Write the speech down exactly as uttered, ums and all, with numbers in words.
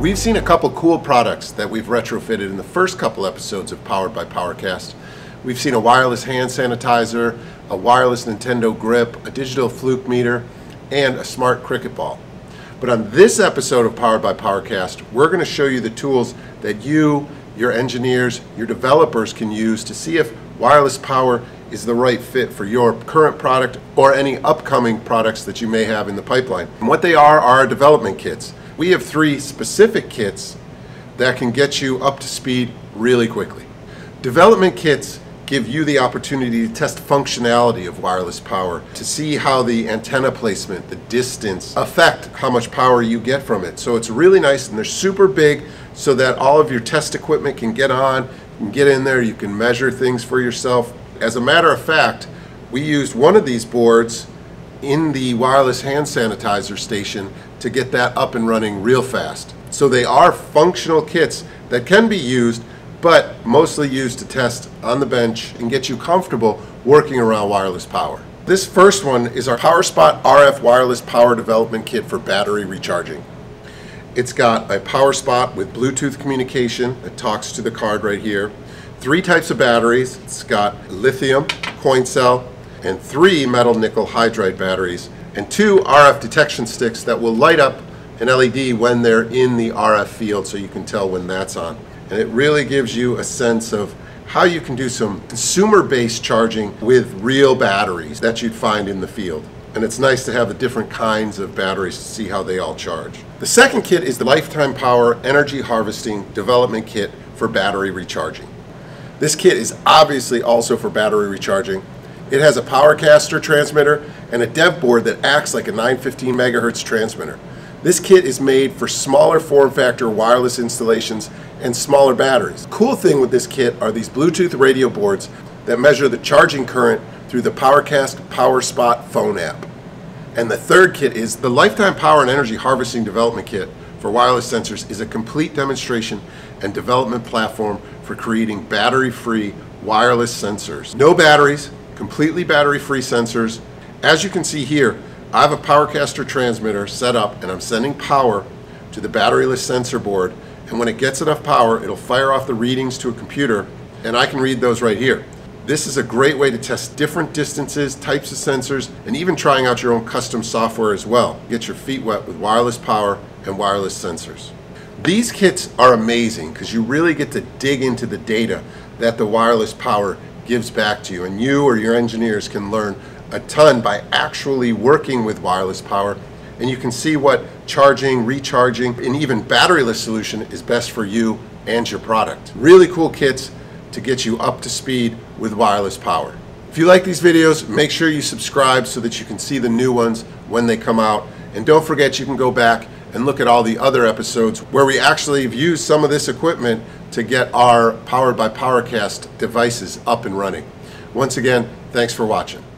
We've seen a couple cool products that we've retrofitted in the first couple episodes of Powered by Powercast. We've seen a wireless hand sanitizer, a wireless Nintendo grip, a digital fluke meter, and a smart cricket ball. But on this episode of Powered by Powercast, we're going to show you the tools that you, your engineers, your developers can use to see if wireless power is the right fit for your current product or any upcoming products that you may have in the pipeline. And what they are are development kits. We have three specific kits that can get you up to speed really quickly. Development kits give you the opportunity to test functionality of wireless power, to see how the antenna placement, the distance, affect how much power you get from it. So it's really nice, and they're super big so that all of your test equipment can get on, you can get in there, you can measure things for yourself. As a matter of fact, we used one of these boards in the wireless hand sanitizer station to get that up and running real fast. So they are functional kits that can be used, but mostly used to test on the bench and get you comfortable working around wireless power. This first one is our PowerSpot R F Wireless Power Development Kit for battery recharging. It's got a PowerSpot with Bluetooth communication that talks to the card right here, three types of batteries. It's got lithium, coin cell, and three metal nickel hydride batteries, and two R F detection sticks that will light up an L E D when they're in the R F field, so you can tell when that's on. And it really gives you a sense of how you can do some consumer-based charging with real batteries that you'd find in the field. And it's nice to have the different kinds of batteries to see how they all charge. The second kit is the Lifetime Power Energy Harvesting Development Kit for battery recharging. This kit is obviously also for battery recharging. It has a Powercaster transmitter and a dev board that acts like a nine fifteen megahertz transmitter. This kit is made for smaller form factor wireless installations and smaller batteries. The cool thing with this kit are these Bluetooth radio boards that measure the charging current through the Powercast PowerSpot phone app. And the third kit is the Lifetime Power and Energy Harvesting Development Kit for wireless sensors. Is a complete demonstration and development platform for creating battery-free wireless sensors. No batteries, completely battery-free sensors. As you can see here, I have a Powercaster transmitter set up and I'm sending power to the batteryless sensor board, and when it gets enough power, it'll fire off the readings to a computer and I can read those right here. This is a great way to test different distances, types of sensors, and even trying out your own custom software as well. Get your feet wet with wireless power and wireless sensors. These kits are amazing because you really get to dig into the data that the wireless power gives back to you, and you or your engineers can learn a ton by actually working with wireless power, and you can see what charging, recharging, and even batteryless solution is best for you and your product. Really cool kits to get you up to speed with wireless power. If you like these videos, make sure you subscribe so that you can see the new ones when they come out, and don't forget you can go back and look at all the other episodes where we actually have used some of this equipment to get our Powered by Powercast devices up and running. Once again, thanks for watching.